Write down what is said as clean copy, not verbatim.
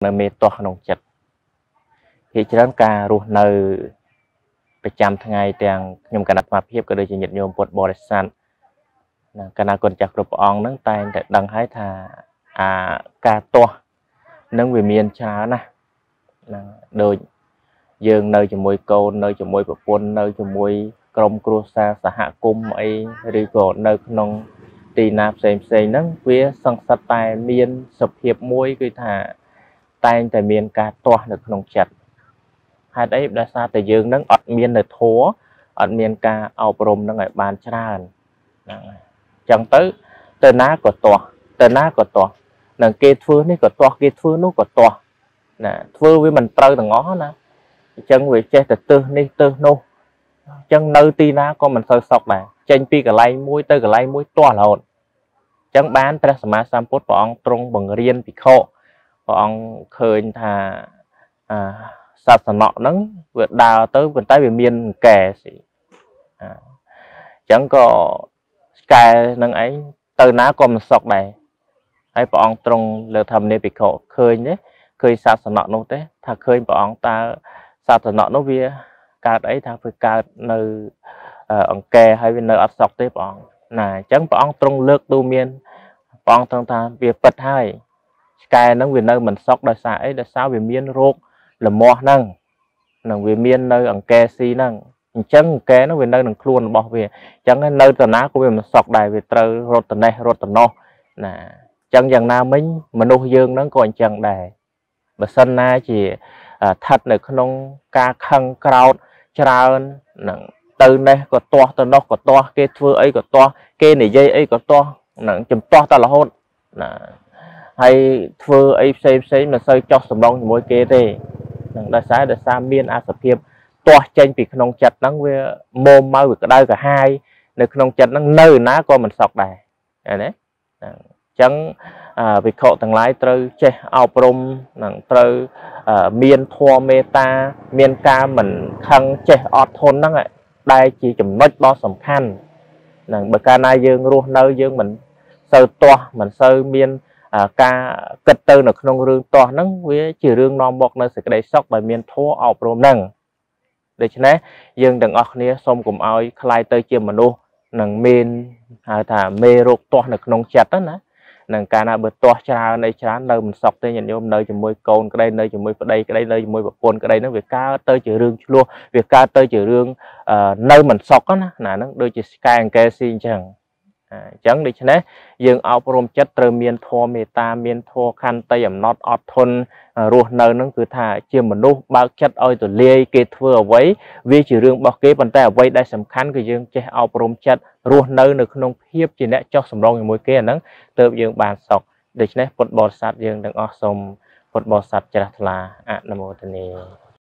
នៅមេតោះក្នុងចិត្តភាគច្រើនការរស់នៅប្រចាំថ្ងៃទាំងខ្ញុំគណៈអាភិបក៏ដូចជាញាតិញោមពុទ្ធបរិស័ទគណៈគុណចាស់គ្រប់ព្រះអង្គហ្នឹងតែងតែដឹងហើយថាការទាស់នឹងវាមានច្រើនណាស់ដូចយើងនៅជាមួយកូននៅជាមួយប្រពន្ធនៅជាមួយក្រុមគ្រួសារសហគមន៍អីឬក៏នៅក្នុងទីណាផ្សេងហ្នឹងវាសង្កត់តែមានសភាពមួយគឺថាតែងតែមានការទាស់នៅក្នុងចិត្តហេតុអីដោយសារតែយើងនឹងអត់មាននៅធัวអត់មានការអប់រំនឹងឲ្យបានច្រើនហ្នឹងហើយអញ្ចឹងទៅណាក៏ទាស់ទៅណាក៏ទាស់នឹងគេធ្វើនេះក៏ទាស់គេធ្វើនោះក៏ទាស់ណាធ្វើវាមិនត្រូវទាំងអស់ណាអញ្ចឹងវាចេះតែទើសនេះទើសនោះអញ្ចឹងនៅទីណាក៏មិនសូវសុខដែរចេញពីកន្លែងមួយទៅកន្លែងមួយទាស់រហូតអញ្ចឹងបានព្រះសម្មាសម្ពុទ្ធព្រះអង្គទ្រង់បង្រៀនភិក្ខុព្រះអង្គឃើញថាសាសនៈហ្នឹងវាដើរទៅប៉ុន្តែវាមានកែស៊ីអញ្ចឹងក៏កែនឹងឯងទៅណាក៏មិនសុខដែរហើយព្រះអង្គទ្រង់លើធម្មនេភិក្ខុឃើញទេឃើញសាសនៈនោះទេថាឃើញព្រះអង្គតើសាសនៈនោះវាកើតអីថាវាកើតនៅអង្គែហើយវានៅអត់សុខទេព្រះអង្គណាអញ្ចឹងព្រះអង្គទ្រង់លើកទូមានព្រះអង្គទ្រង់ថាវាពិតហើយឆ្កែហ្នឹងវានៅមិនសុខដោយសារអីដោយសារវាមានរោគលមាស់ហ្នឹងនឹងវាមាននៅអង្គែស៊ីហ្នឹងអញ្ចឹងអង្គែហ្នឹងវានៅក្នុងខ្លួនរបស់វាអញ្ចឹងនៅតាណាក៏វាមិនសុខដែរវាត្រូវរត់តនេះរត់តនោះណាអញ្ចឹងយ៉ាងណាមិញមនុស្សយើងហ្នឹងក៏អញ្ចឹងដែរបើសិនណាជាស្ថិតនៅក្នុងការខឹងក្រោធច្រើននឹងទៅនេះក៏ទាស់ទៅនោះក៏ទាស់គេធ្វើអីក៏ទាស់គេនិយាយអីក៏ទាស់នឹងចំទាស់តែរហូតណាហើយធ្វើអីផ្សេងមិនសូវចោះសម្លងជាមួយគេទេនឹងដោយសារមានអាសភាពទាស់ចេញពីក្នុងចិត្តហ្នឹងវាមុំមកវាក្តៅក្រហាយនៅក្នុងចិត្តហ្នឹងនៅណាក៏មិនសុខដែរឃើញទេអញ្ចឹងវិខទាំងឡាយត្រូវចេះអប់រំនឹងត្រូវមានធម៌មេត្តាមានការមិនខឹងចេះអត់ធន់ហ្នឹងដែលជាចំណុចដ៏សំខាន់នឹងបើកាលណាយើងរស់នៅយើងមិនសូវទាស់មិនសូវមានការគិតទៅនៅក្នុងរឿងទាស់ហ្នឹងវាជារឿងនាំមកនៅសេចក្តីសុខដែលមានធម៌អប់រំហ្នឹងដូច្នេះយើងទាំងអស់គ្នាសូមកុំឲ្យខ្លាយទៅជាមនុស្សនឹងមានហៅថាមេរោគទាស់នៅក្នុងចិត្តណានឹងកាលណាបើទាស់ច្រើនអីច្រើននៅមិនសុខទេញាតិញោមនៅជាមួយកូនក្តីនៅជាមួយប្តីក្តីនៅជាមួយប្រពន្ធក្តីហ្នឹងវាកើតទៅជារឿងឆ្លោះវាកើតទៅជារឿងនៅមិនសុខណាហ្នឹងដូចជាស្កែអង្គែស៊ីអញ្ចឹងដូច្នេះយើងអប់រំចិត្តត្រូវមានធម៌មេត្តាមានធម៌ខន្តីអំណត់អត់ធន់រស់នៅហ្នឹងគឺថាជាមនុស្សបើកចិត្តឲ្យទូលាយគេធ្វើអ្វីវាជារឿងរបស់គេប៉ុន្តែអ្វីដែលសំខាន់គឺយើងចេះអប់រំចិត្តរស់នៅក្នុងភាពជាអ្នកចោះសម្រងជាមួយគេអាហ្នឹងទើបយើងបានសុខដូច្នេះពុទ្ធបរិស័ទយើងទាំងអស់សូមពុទ្ធបរិស័ទជ្រះថ្លាអនុមោទនា